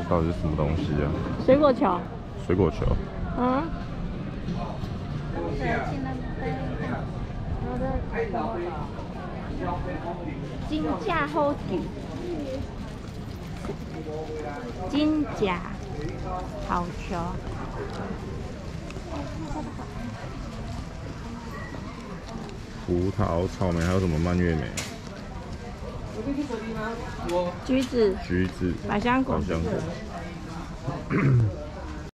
到底是什么东西啊？ 水果球。 水果球。 嗯。金架好球，金架好球。 葡萄、草莓，还有什么蔓越莓？ 橘子。 橘子。 百香果。 百香果。